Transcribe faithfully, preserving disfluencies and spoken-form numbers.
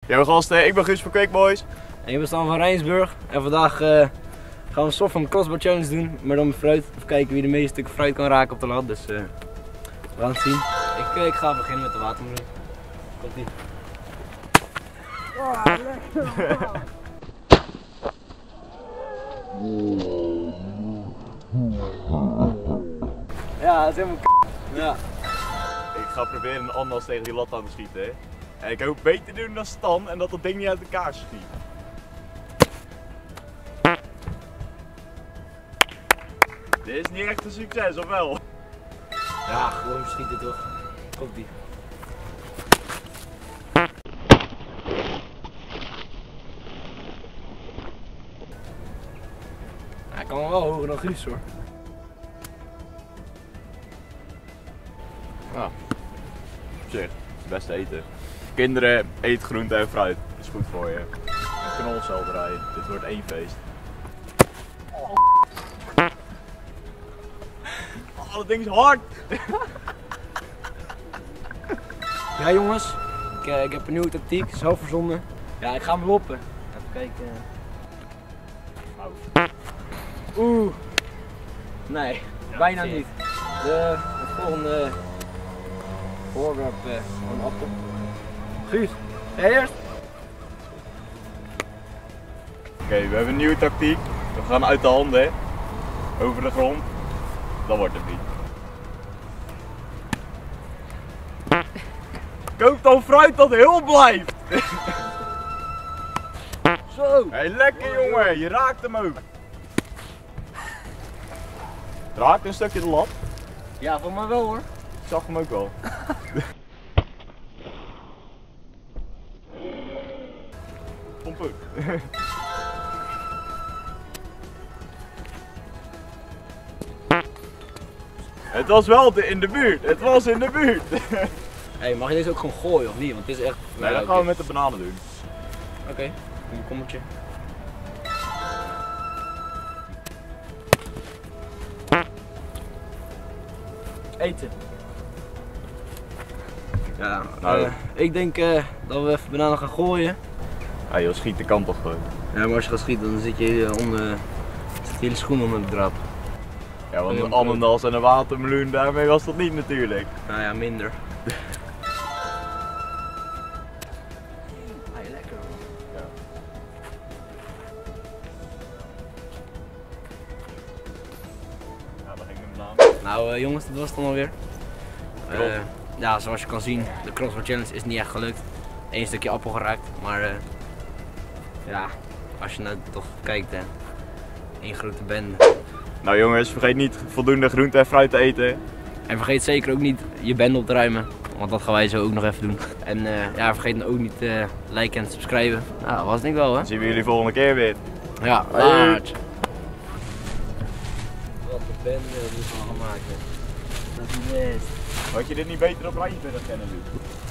Yo gasten, ik ben Guus van Quick Boys. En ik ben Stan van Rijnsburg. En vandaag uh, gaan we een soort van crossbar challenge doen, maar dan met fruit. Even kijken wie de meeste stukken fruit kan raken op de lat. Dus uh, we gaan het zien. Ik, uh, ik ga beginnen met de watermeloen. Komt ie. Oh, lekker. Ja, dat is helemaal k***. Ja. Ik ga proberen een ananas tegen die lat aan te schieten. Hè. En ik hoop beter te doen dan Stan en dat dat ding niet uit elkaar schiet. Dit is niet echt een succes, of wel? Ja, gewoon schieten toch. Komt ie. Hij kan wel hoger dan Guus hoor. Nou, op zich, het is best eten. Kinderen, eet groente en fruit. Dat is goed voor je. En knolselderij, dit wordt één feest. Oh, dat ding is hard! Ja jongens, ik, uh, ik heb een nieuwe tactiek, zelf verzonnen. Ja, ik ga hem loppen. Even kijken. Oeh. Nee, ja, bijna niet. De, de volgende voorwerp uh, een appel. Guus, jij eerst? Oké, okay, we hebben een nieuwe tactiek. We gaan uit de handen, hè. Over de grond. Dat wordt het niet. Koop dan fruit dat heel blijft! Zo! Hey, lekker jongen, je raakt hem ook. Raakt een stukje de lat? Ja, voor mij wel hoor. Ik zag hem ook wel. Pompen. Het was wel de, in de buurt, het was in de buurt. Hey, mag je deze ook gewoon gooien of niet? Want het is echt... Nee, dat gaan we met de bananen doen. Oké, okay. Een kommetje. Eten. Ja, nou, uh, ik denk uh, dat we even bananen gaan gooien. Ja, joh, schieten kan toch gewoon. Ja, maar als je gaat schieten dan zit je onder, zit je hele schoen onder de drap. Ja, want een ananas en een watermeloen, daarmee was dat niet natuurlijk. Nou ja, minder. Ah, lekker man. Ja. Ja, daar ging de banaan. Nou uh, jongens, dat was het dan alweer. Uh, ja, zoals je kan zien, de crossbar challenge is niet echt gelukt. Eén stukje appel geraakt, maar uh, ja, als je nou toch kijkt, hè, één grote bende. Nou jongens, vergeet niet voldoende groente en fruit te eten. En vergeet zeker ook niet je bende op te ruimen, want dat gaan wij zo ook nog even doen. En uh, ja, vergeet dan ook niet te uh, liken en te subscriben. Nou, dat was het denk ik wel hè. Dan zien we jullie volgende keer weer. Ja, laat. Wat een bende die we gaan maken. Dat is best. Had je dit niet beter op Rijnsburg kennen doen?